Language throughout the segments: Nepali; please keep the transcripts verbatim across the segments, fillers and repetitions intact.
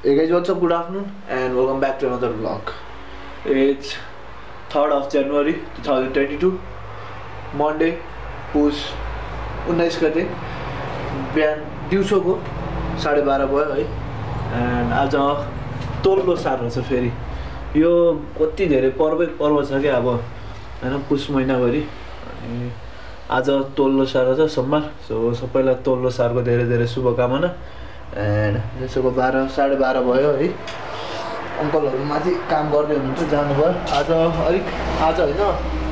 Hey guys, what's up? Good afternoon and welcome back to another vlog. It's third of January twenty twenty-two, Monday, पुस उन्नाइस गते बिहान दिउँसोको साढे बाह्र भयो है। एन्ड आज तोल्लो सार्नु छ फेरि। यो कति धेरै पर्वै पर्व छ क्या अब हैन, पुस महिनाभरि। अनि आज तोल्लो सार छ सोमबार। सो सबैलाई तोल्लो सारको धेरै धेरै शुभकामना। एन्ड त्यसोको बाह्र साढे बाह्र भयो है। अङ्कलहरू माथि काम गर्ने हुनुहुन्छ, जानुभयो। आज अलिक आज होइन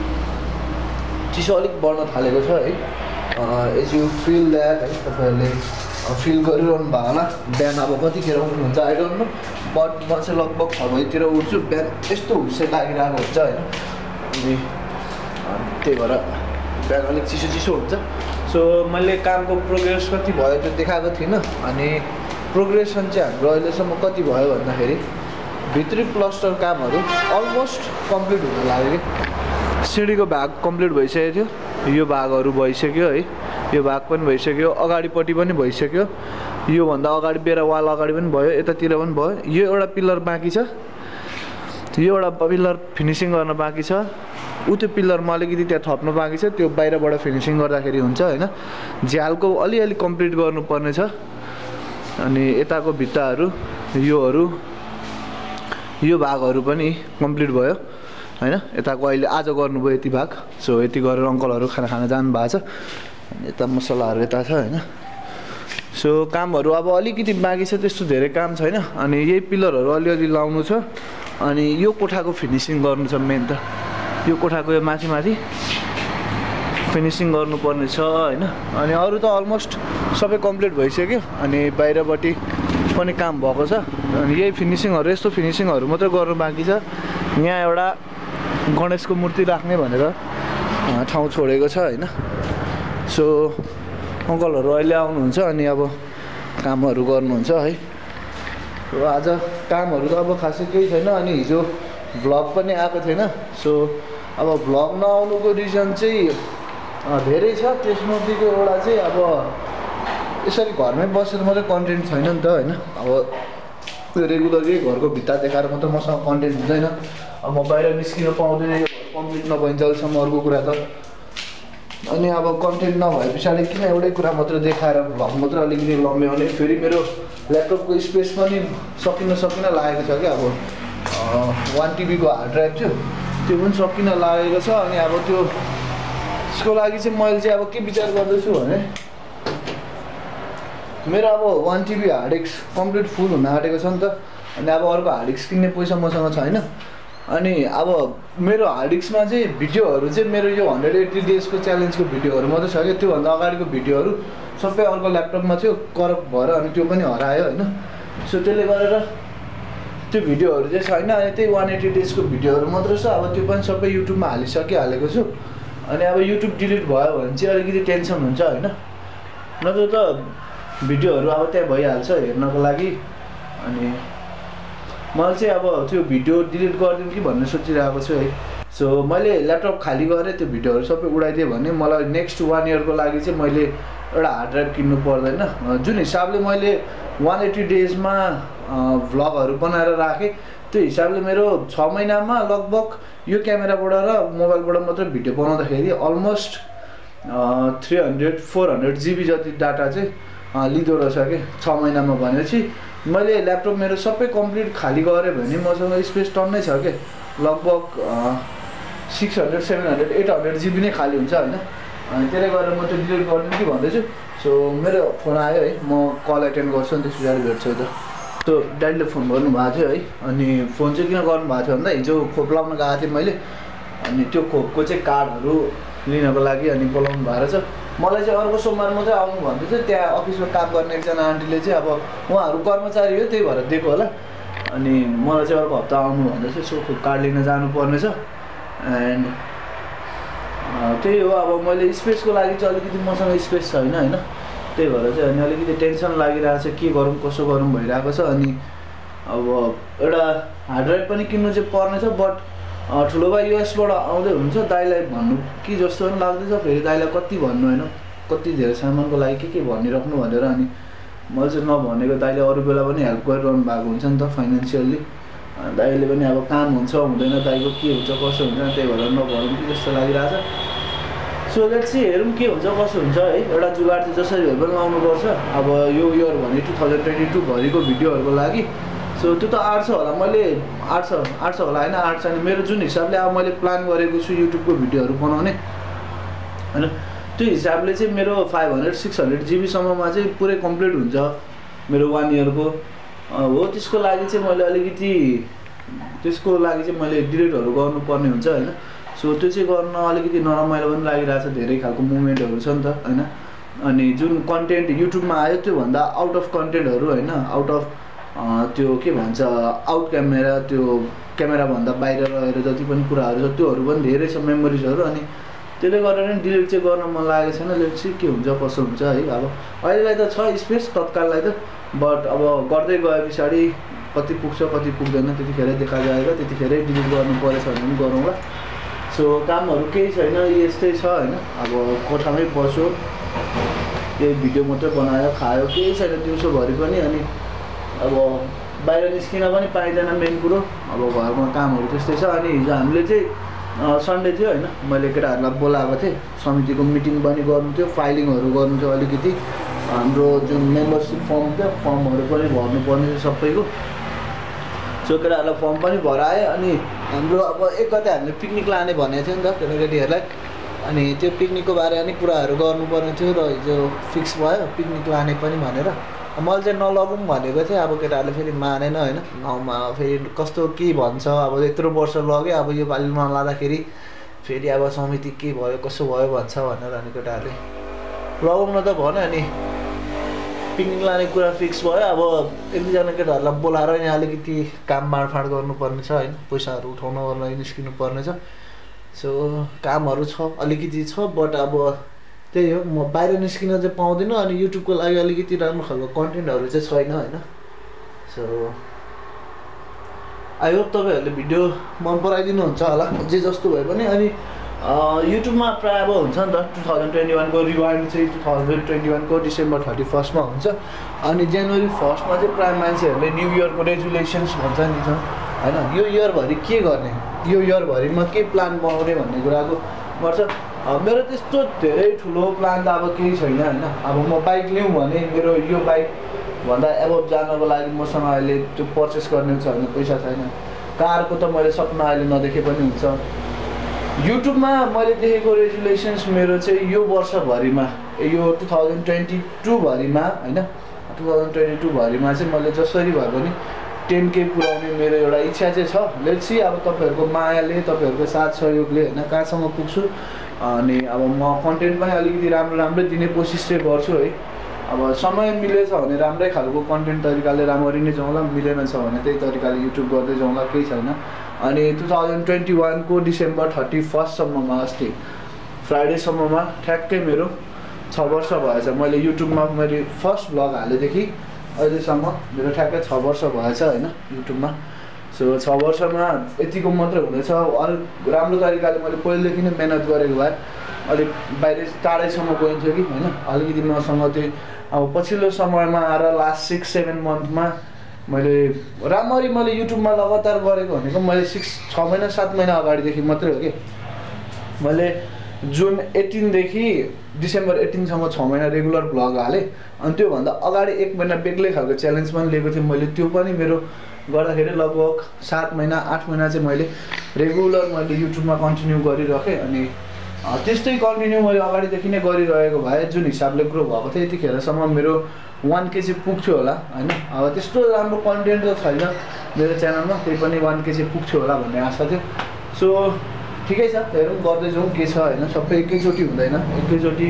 चिसो अलिक बढ्न थालेको छ है। एज यु फिल द्याट है, तपाईँहरूले फिल गरिरहनु भयो होला। बिहान अब कतिखेर उठ्नुहुन्छ आई डोन्ट नो, बट म चाहिँ लगभग छ बजीतिर उठ्छु। बिहान यस्तो हुस्से लागिरहेको हुन्छ होइन। अनि त्यही भएर बिहान अलिक चिसो चिसो हुन्छ। सो मैले कामको प्रोग्रेस कति भयो त्यो देखाएको थिइनँ। अनि प्रोग्रेसन चाहिँ हाम्रो अहिलेसम्म कति भयो भन्दाखेरि भित्री प्लास्टर कामहरू अलमोस्ट कम्प्लिट हुन लाग्यो कि। सिँढीको भाग कम्प्लिट भइसकेको थियो, यो भागहरू भइसक्यो है, यो भाग पनि भइसक्यो, अगाडिपट्टि पनि भइसक्यो, योभन्दा अगाडि बेरा वाल अगाडि पनि भयो, यतातिर पनि भयो। यो एउटा पिलर बाँकी छ, यो एउटा पिलर फिनिसिङ गर्न बाँकी छ। उ त्यो पिलरमा अलिकति त्यहाँ थप्नु बाँकी छ, त्यो बाहिरबाट फिनिसिङ गर्दाखेरि हुन्छ होइन। झ्यालको अलिअलि कम्प्लिट गर्नुपर्ने छ। अनि यताको भित्ताहरू योहरू यो भागहरू पनि कम्प्लिट भयो होइन। यताको अहिले आज गर्नुभयो यति भाग। सो यति गरेर अङ्कलहरू खाना खाना जानु भएको छ। यता मसलाहरू यता छ होइन। सो कामहरू अब अलिकति बाँकी छ, त्यस्तो धेरै काम छैन। अनि यही पिलरहरू अलिअलि लाउनु छ। अनि यो कोठाको फिनिसिङ गर्नु छ मेन त। यो कोठाको यो माथि माथि फिनिसिङ गर्नुपर्ने छ होइन। अनि अरू त अलमोस्ट सबै कम्प्लिट भइसक्यो। अनि बाहिरपट्टि पनि काम भएको छ। अनि यही फिनिसिङहरू, यस्तो फिनिसिङहरू मात्रै गर्नु बाँकी छ। यहाँ एउटा गणेशको मूर्ति राख्ने भनेर ठाउँ छोडेको छ होइन। सो अङ्कलहरू अहिले आउनुहुन्छ अनि अब कामहरू गर्नुहुन्छ है। सो आज कामहरू त अब खासै केही छैन। अनि हिजो भ्लग पनि आएको थिएन। सो अब भ्लग नआउनुको रिजन चाहिँ धेरै छ। त्यसमध्येको एउटा चाहिँ अब यसरी घरमै बसेर मात्रै कन्टेन्ट छैन नि त होइन। अब रेगुलरली घरको भित्ता देखाएर मात्रै मसँग कन्टेन्ट हुँदैन। अब म बाहिर निस्किन पाउँदैन, यो कम्प्लिट नभइन्जेलसम्म अर्को कुरा त। अनि अब कन्टेन्ट नभए पछाडि किन एउटै कुरा मात्रै देखाएर भ्लग मात्रै अलिकति लम्ब्याउने। फेरि मेरो ल्यापटपको स्पेस पनि सकिन सकिन लागेको छ क्या। अब वान टिबीको हार्ड ड्राइभ थियो, त्यो पनि सकिन लागेको छ। अनि अब त्यो त्यसको लागि चाहिँ मैले चाहिँ अब के विचार गर्दैछु भने मेरो अब one TB hard disk complete full हुन आँटेको छ नि त। अनि अब अर्को हार्ड डिस्क किन्ने पैसा मसँग छैन। अनि अब मेरो हार्ड डिस्कमा चाहिँ भिडियोहरू चाहिँ मेरो यो हन्ड्रेड एट्टी डेजको च्यालेन्जको भिडियोहरू मात्रै छ क्या। त्योभन्दा अगाडिको भिडियोहरू सबै अर्को ल्यापटपमा थियो, करप्ट भएर अनि त्यो पनि हरायो होइन। सो त्यसले गरेर त्यो भिडियोहरू चाहिँ छैन। अनि त्यही वान एट्टी डेजको भिडियोहरू मात्रै छ। अब त्यो पनि सबै युट्युबमा हालिसकिहालेको छु। अनि अब युट्युब डिलिट भयो भने चाहिँ अलिकति टेन्सन हुन्छ होइन। नत्र त भिडियोहरू अब त्यहाँ भइहाल्छ हेर्नको लागि। अनि मैले चाहिँ अब त्यो भिडियो डिलिट गरिदिउँ कि भन्ने सोचिरहेको छु है। सो मैले ल्यापटप खाली गरेँ, त्यो भिडियोहरू सबै उडाइदिएँ भने मलाई नेक्स्ट वान इयरको लागि चाहिँ मैले एउटा हार्ड ड्राइभ किन्नु पर्दैन। जुन हिसाबले मैले वान एट्टी डेजमा भ्लगहरू बनाएर राखेँ त्यो हिसाबले मेरो छ महिनामा लगभग यो क्यामेराबाट र मोबाइलबाट मात्रै भिडियो बनाउँदाखेरि almost three hundred four hundred GB जति डाटा चाहिँ लिँदो रहेछ कि छ महिनामा। भनेपछि मैले ल्यापटप मेरो सबै कम्प्लिट खाली गरेँ भने मसँग स्पेस टन्नै छ कि लगभग six hundred seven hundred eight hundred GB नै खाली हुन्छ होइन। अनि त्यसले गरेर म त्यो डिलिट गरिदिउँ कि भन्दैछु। सो मेरो फोन आयो है, म कल एटेन्ड गर्छु अनि त्यस पछाडि भेट्छु त। सो ड्याडीले फोन गर्नुभएको थियो है। अनि फोन चाहिँ किन गर्नुभएको थियो भन्दा हिजो खोप लाउन गएको थिएँ मैले। अनि त्यो खोपको चाहिँ कार्डहरू लिनको लागि अनि बोलाउनु भएको रहेछ। मलाई चाहिँ अर्को सोमबार मात्रै आउनु भन्दै थियो। त्यहाँ अफिसमा काम गर्ने एकजना आन्टीले चाहिँ अब उहाँहरू कर्मचारी हो त्यही भएर दिएको होला। अनि मलाई चाहिँ अर्को हप्ता आउनु भन्दै थियो। सो खोप कार्ड लिन जानुपर्ने छ। एन्ड त्यही हो, अब मैले स्पेसको लागि चाहिँ अलिकति मसँग स्पेस छैन होइन। त्यही भएर चाहिँ अनि अलिकति टेन्सन लागिरहेको छ, के गरौँ कसो गरौँ भइरहेको छ। अनि अब एउटा हार्ड ड्राइभ पनि किन्नु चाहिँ पर्नेछ। बट ठुलो भाइ युएसबाट आउँदै हुनुहुन्छ, दाइलाई भन्नु कि जस्तो पनि लाग्दैछ। फेरि दाइलाई कति भन्नु होइन, कति धेरै सामानको लागि के के भनिराख्नु भनेर। अनि मैले चाहिँ नभनेको दाइले अरू बेला पनि हेल्प गरिरहनु भएको हुन्छ नि त फाइनेन्सियल्ली। दाइले पनि अब काम हुन्छ हुँदैन दाइको के हुन्छ कसो हुन्छ त्यही भएर नभनौँ कि जस्तो लागिरहेछ। सो लेट्स सी हेरौँ के हुन्छ कसो हुन्छ है। एउटा जुगाड चाहिँ जसरी भए पनि लाउनुपर्छ अब यो इयर भने टु थाउजन्ड ट्वेन्टी टू भरिको भिडियोहरूको लागि। सो त्यो त आँट्छ होला, मैले आँट्छ आँट्छ होला होइन, आँट्छ छैन मेरो जुन हिसाबले अब मैले प्लान गरेको छु युट्युबको भिडियोहरू बनाउने होइन, त्यो हिसाबले चाहिँ मेरो फाइभ हन्ड्रेड सिक्स हन्ड्रेड जिबीसम्ममा चाहिँ पुरै कम्प्लिट हुन्छ मेरो वान इयरको हो। त्यसको लागि चाहिँ मैले अलिकति त्यसको लागि चाहिँ मैले डिलिटहरू गर्नुपर्ने हुन्छ होइन। सो त्यो चाहिँ गर्न अलिकति नरमाइलो पनि लागिरहेछ, धेरै खालको मुभमेन्टहरू छ नि त होइन। अनि जुन कन्टेन्ट युट्युबमा आयो त्योभन्दा आउट अफ कन्टेन्टहरू होइन, आउट अफ त्यो के भन्छ आउट क्यामेरा, त्यो क्यामेराभन्दा बाहिर रहेर जति पनि कुराहरू छ त्योहरू पनि धेरै छ मेमोरिजहरू। अनि त्यसले गर्दा नै डिलिट चाहिँ गर्न मन लागेको छैन। लेट्स सी के हुन्छ कसो हुन्छ है। अब अहिलेलाई त छ स्पेस तत्काललाई त, बट अब गर्दै गए पछाडि कति पुग्छ कति पुग्दैन त्यतिखेर देखा जाएगा, त्यतिखेरै डिलिट गर्नु परेछ भने पनि गरौँला। सो कामहरू केही छैन, यस्तै छ होइन। अब कोठामै बस्यो, त्यही भिडियो मात्रै बनायो खायो, केही छैन दिउँसोभरि पनि। अनि अब बाहिर निस्किन पनि पाइँदैन मेन कुरो, अब घरमा कामहरू त्यस्तै छ। अनि हिजो हामीले चाहिँ सन्डे थियो होइन, मैले केटाहरूलाई बोलाएको थिएँ, समितिको मिटिङ पनि गर्नु थियो, फाइलिङहरू गर्नु थियो अलिकति, हाम्रो जुन मेम्बरसिप फर्म थियो फर्महरू पनि भर्नुपर्ने थियो सबैको। सो केटाहरूलाई फर्म पनि भराएँ। अनि हाम्रो अब एक गते हामीले पिकनिक लाने भनेको थियो नि त केटाकेटीहरूलाई, अनि त्यो पिकनिकको बारेमा नि कुराहरू गर्नुपर्ने थियो र हिजो फिक्स भयो पिकनिक लाने पनि भनेर। मैले चाहिँ नलगौँ भनेको थिएँ, अब केटाहरूले फेरि मानेन होइन, गाउँमा फेरि कस्तो के भन्छ, अब यत्रो वर्ष लग्यो अब यो पालि नलाँदाखेरि फेरि अब समिति के भयो कसो भयो भन्छ भनेर। अनि केटाहरूले लगौँ न त भन्यो। अनि पिकनिक लाने कुरा फिक्स भयो। अब एक दुईजना केटाहरूलाई बोलाएर यहाँ अलिकति काम बाँडफाँड गर्नुपर्ने छ होइन, पैसाहरू उठाउनु गर्न निस्किनु पर्ने छ। सो कामहरू छ अलिकति छ, बट अब त्यही हो म बाहिर निस्किन चाहिँ पाउँदिनँ। अनि युट्युबको लागि अलिकति राम्रो खालको कन्टेन्टहरू चाहिँ छैन होइन। सो आई होप तपाईँहरूले भिडियो मन पराइदिनुहुन्छ होला जे जस्तो भए पनि। अनि युट्युबमा प्रायः अब हुन्छ नि त टु थाउजन्ड ट्वेन्टी वानको रिवाइन्ड चाहिँ टु थाउजन्ड ट्वेन्टी वानको डिसेम्बर थर्टी फर्स्टमा हुन्छ। अनि जनवरी फर्स्टमा चाहिँ प्रायः मान्छेहरूले न्यु इयरको रेजुलेसन्स भन्छ नि त होइन, यो इयरभरि के गर्ने, यो इयरभरिमा के प्लान बनाउने भन्ने कुराको गर्छ। मेरो त्यस्तो धेरै ठुलो प्लान त अब केही छैन होइन। अब म बाइक लिउँ भने मेरो यो बाइकभन्दा एबभ जानको लागि मसँग अहिले त्यो पर्चेस गर्ने छ भने पैसा छैन। कारको त मैले सपना अहिले नदेखे पनि हुन्छ। युट्युबमा मैले देखेको रेजुलेसन्स मेरो चाहिँ यो वर्षभरिमा यो टु थाउजन्ड ट्वेन्टी टूभरिमा होइन, टु थाउजन्ड ट्वेन्टी टूभरिमा चाहिँ मैले जसरी भए पनि टेन के पुऱ्याउने मेरो एउटा इच्छा चाहिँ छ। लेट्स सी अब तपाईँहरूको मायाले तपाईँहरूको साथ सहयोगले होइन कहाँसम्म पुग्छु। अनि अब म कन्टेन्ट पनि अलिकति राम्रो राम्रै दिने कोसिस चाहिँ गर्छु है। अब समय मिलेछ भने राम्रै खालको कन्टेन्ट तरिकाले राम्ररी नै जाउँला, मिलेन छ भने त्यही तरिकाले युट्युब गर्दै जाउँला, केही छैन। अनि टु थाउजन्ड ट्वेन्टी वानको डिसेम्बर थर्टी फर्स्टसम्ममा अस्ति फ्राइडेसम्ममा ठ्याक्कै मेरो छ वर्ष भएछ। मैले युट्युबमा मैले फर्स्ट भ्लग हालेदेखि अहिलेसम्म मेरो ठ्याक्कै छ वर्ष भएछ होइन युट्युबमा। सो छ वर्षमा यतिको मात्रै हुँदैछ। अलिक राम्रो तरिकाले मैले पहिलेदेखि नै मेहनत गरेको भए अलिक बाहिर टाढैसम्म गइन्थ्यो कि होइन। अलिकति मसँग त्यो अब पछिल्लो समयमा आएर लास्ट सिक्स सेभेन मन्थमा मैले राम्ररी मैले युट्युबमा लगातार गरेको भनेको मैले सिक्स छ महिना सात महिना अगाडिदेखि मात्रै हो कि। मैले जुन एटिनदेखि डिसेम्बर एटिनसम्म छ महिना रेगुलर भ्लग हालेँ। अनि त्योभन्दा अगाडि एक महिना बेग्लै खालको च्यालेन्ज पनि लिएको थिएँ मैले। त्यो पनि मेरो गर्दाखेरि लगभग सात महिना आठ महिना चाहिँ मैले रेगुलर मैले युट्युबमा कन्टिन्यू गरिरहेँ। अनि त्यस्तै कन्टिन्यू मैले अगाडिदेखि नै गरिरहेको भए जुन हिसाबले ग्रो भएको थियो यतिखेरसम्म मेरो वान केजी पुग्थ्यो होला होइन। अब त्यस्तो राम्रो कन्टेन्ट त छैन मेरो च्यानलमा, त्यही पनि वान केजी पुग्थ्यो होला भन्ने आशा थियो। सो ठिकै छ, हेरौँ गर्दै जाउँ के छ होइन। सबै एकैचोटि हुँदैन, एकैचोटि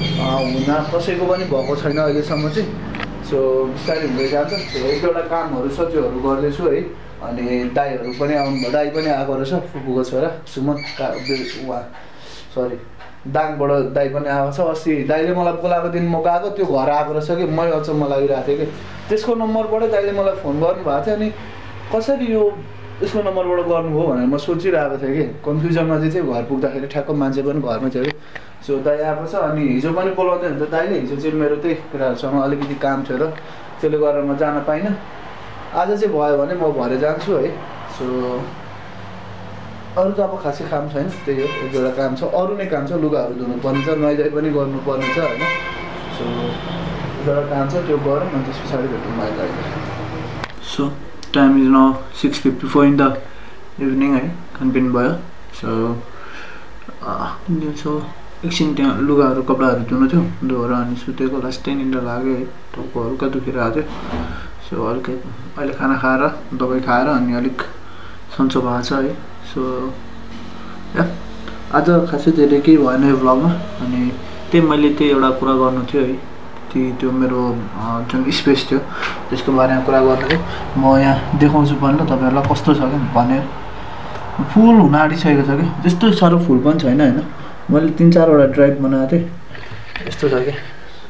हुन कसैको पनि भएको छैन अहिलेसम्म चाहिँ। सो बिस्तारै हुँदै जान्छ। सो एक दुईवटा कामहरू छ त्योहरू गर्दैछु है। अनि दाईहरू पनि आउनु दाई पनि आएको रहेछ, फुपूको छोरा सुमन का उहाँ सरी दाङबाट दाई पनि आएको छ। अस्ति दाईले मलाई बोलाएको दिन म गएको, त्यो घर आएको रहेछ कि मैले अचम्म लागिरहेको थिएँ कि त्यसको नम्बरबाटै दाईले मलाई फोन गर्नुभएको थियो। अनि कसरी यो यसको नम्बरबाट गर्नुभयो भनेर म सोचिरहेको थिएँ कि कन्फ्युजनमा चाहिँ थियो। घर पुग्दाखेरि ठ्याक्क मान्छे पनि घरमै थियो कि। सो दाइ आएको छ अनि हिजो पनि बोलाउँदै हुन्छ दाइले हिजो चाहिँ मेरो त्यही केटाहरूसँग अलिकति काम थियो र त्यसले गर्दा म जान पाइनँ आज चाहिँ भयो भने म भरे जान्छु है सो अरू त अब खासै काम छैन त्यही हो एक दुईवटा काम छ अरू नै काम छ लुगाहरू धुनुपर्ने छ नुहाइधुवाइ पनि गर्नुपर्ने छ होइन सो एउटा काम छ त्यो गरौँ अनि त्यस पछाडि भेटौँ अहिले so time is now six fifty four in the evening है खानपिन भयो सो सो एकछिन त्यहाँ लुगाहरू कपडाहरू धुनु थियो धोएर अनि सुतेको लास्ट टेन निन्द्रा लाग्यो है टाउको हल्का दुखिरहेको थियो सो हल्का अहिले खाना खाएर दबाई खाएर अनि अलिक सन्चो भएको छ है सो या आज खासै धेरै केही भएन यो भ्लगमा अनि त्यही मैले त्यही एउटा कुरा गर्नु थियो है ती त्यो मेरो जुन स्पेस थियो त्यसको बारेमा कुरा गर्नु थियो म यहाँ देखाउँछु पनि ल तपाईँहरूलाई कस्तो छ क्या भने फुल हुन आँटिसकेको छ कि त्यस्तो साह्रो फुल पनि छैन होइन मैले तिन चारवटा ड्राइभ बनाएको थिएँ यस्तो छ कि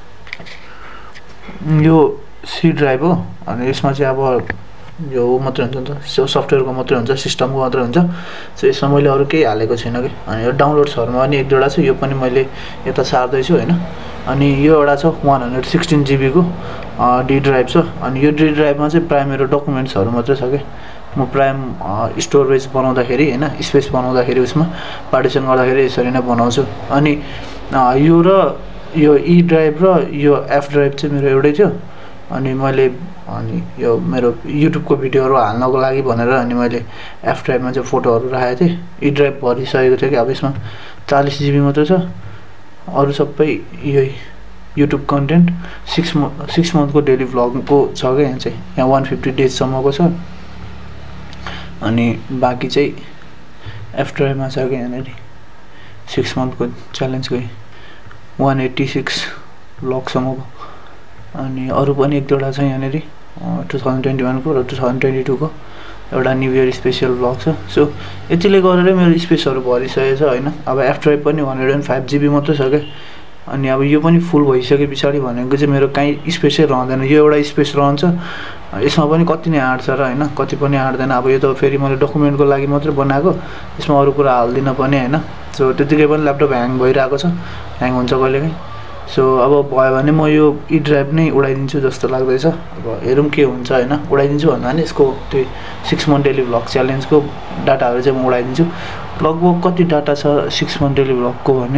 यो सी ड्राइभ हो अनि यसमा चाहिँ अब यो मात्रै हुन्छ नि त सफ्टवेयरको मात्रै हुन्छ सिस्टमको मात्रै हुन्छ सो यसमा मैले अरू केही हालेको छैन कि अनि यो डाउनलोड्सहरूमा पनि एक दुईवटा छ यो पनि मैले यता सार्दैछु होइन अनि यो एउटा छ वान हन्ड्रेड सिक्सटिन जिबीको डी ड्राइभ छ अनि यो डी ड्राइभमा चाहिँ प्रायः मेरो डकुमेन्ट्सहरू मात्रै छ कि म प्रायः स्टोरेज बनाउँदाखेरि होइन स्पेस बनाउँदाखेरि उसमा पार्टिसन गर्दाखेरि यसरी नै बनाउँछु अनि यो र यो ई ड्राइभ र यो एफ ड्राइभ चाहिँ मेरो एउटै थियो अनि मैले अनि यो मेरो युट्युबको भिडियोहरू हाल्नको लागि भनेर अनि मैले एफ ड्राइभमा चाहिँ फोटोहरू राखेको थिएँ ई ड्राइभ भरिसकेको थियो कि अब यसमा चालिस जिबी मात्रै छ अरू सबै यही YouTube content six month six मन्थको डेली भ्लगको छ क्या यहाँ चाहिँ यहाँ वान फिफ्टी डेजसम्मको छ अनि बाँकी चाहिँ एफ ड्राइभमा छ कि यहाँनिर सिक्स मन्थको च्यालेन्जको वान एट्टी सिक्स भ्लगसम्मको अनि अरू पनि एक दुईवटा छ यहाँनिर टु थाउजन्ड ट्वेन्टी वानको र टु थाउजन्ड ट्वेन्टी टूको एउटा न्यु इयर स्पेसल भ्लग छ सो यतिले गरेर मेरो स्पेसहरू भरिसकेको छ होइन अब एफ ड्राइभ पनि one hundred and five GB मात्रै छ क्या अनि अब यो पनि फुल भइसके पछाडि भनेको चाहिँ मेरो काहीँ स्पेसै रहँदैन यो एउटा स्पेस रहन्छ यसमा पनि कति नै आँट्छ र होइन कति पनि आँट्दैन अब यो त फेरि मैले डकुमेन्टको लागि मात्रै बनाएको यसमा अरू कुरा हाल्दिनँ पनि होइन सो त्यतिकै पनि ल्यापटप ह्याङ भइरहेको छ ह्याङ हुन्छ कहिलेकाहीँ सो अब भयो भने म यो ई ड्राइभ नै उडाइदिन्छु जस्तो लाग्दैछ अब हेरौँ के हुन्छ होइन उडाइदिन्छु भन्दा पनि यसको त्यो सिक्स मन्थ डेली भ्लग च्यालेन्जको डाटाहरू चाहिँ म उडाइदिन्छु लगभग कति डाटा छ सिक्स मन्थ डेली भ्लगको भने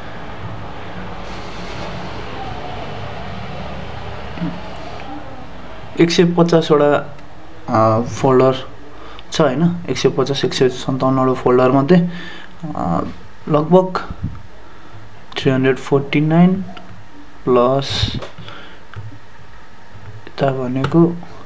एक सय पचासवटा फोल्डर छ होइन एक सय पचास एक सय सन्ताउन्नवटा फोल्डरमध्ये लगभग three hundred forty nine plus यता भनेको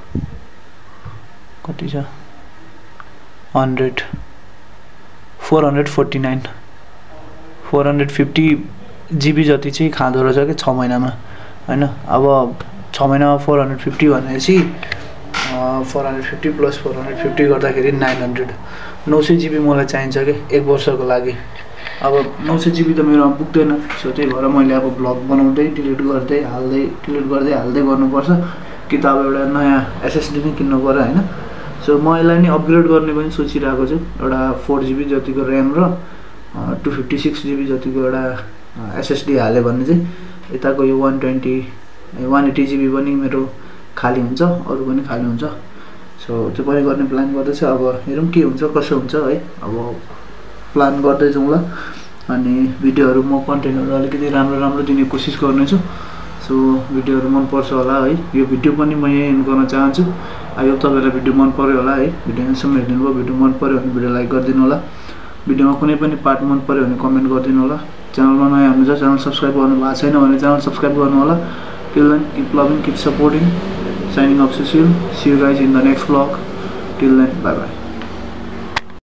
कति छ hundred four hundred forty nine four hundred fifty GB जति चाहिँ खाँदो रहेछ कि छ महिनामा होइन अब छ महिनामा फोर हन्ड्रेड फिफ्टी भनेपछि four hundred fifty plus four hundred fifty गर्दाखेरि नाइन हन्ड्रेड नौ सय जिबी मलाई चाहिन्छ कि एक वर्षको लागि अब नौ सय जिबी त मेरोमा पुग्दैन सो त्यही भएर मैले अब भ्लग बनाउँदै डिलिट गर्दै हाल्दै डिलिट गर्दै हाल्दै गर्नुपर्छ कि त अब एउटा नयाँ एसएसडी नै किन्नु पऱ्यो होइन सो म यसलाई नि अपग्रेड गर्ने पनि सोचिरहेको छु एउटा फोर जिबी जतिको ऱ्याम र टु फिफ्टी सिक्स जिबी जतिको एउटा एसएसडी हाल्यो भने चाहिँ यताको यो one twenty one eighty GB पनि मेरो खाली हुन्छ अरू पनि खाली हुन्छ सो त्यो पनि गर्ने प्लान गर्दैछ अब हेरौँ के हुन्छ कसो हुन्छ है अब प्लान गर्दै जाउँ ल अनि भिडियोहरू म कन्टेन्टहरू अलिकति राम्रो राम्रो दिने कोसिस गर्नेछु सो भिडियोहरू मनपर्छ होला है यो भिडियो पनि म यही एन्ड गर्न चाहन्छु आई होप तपाईँलाई भिडियो मन पर्यो होला है भिडियो यहाँसम्म हेरिदिनु भयो भिडियो मन पर्यो भने भिडियो लाइक गरिदिनु होला भिडियोमा कुनै पनि पार्ट मन पर्यो भने कमेन्ट गरिदिनु होला च्यानलमा नयाँ हुनुहुन्छ च्यानल सब्सक्राइब गर्नु भएको छैन भने च्यानल सब्सक्राइब गर्नु होला till then keep loving keep supporting signing off Sushil see you guys in the next vlog till then bye bye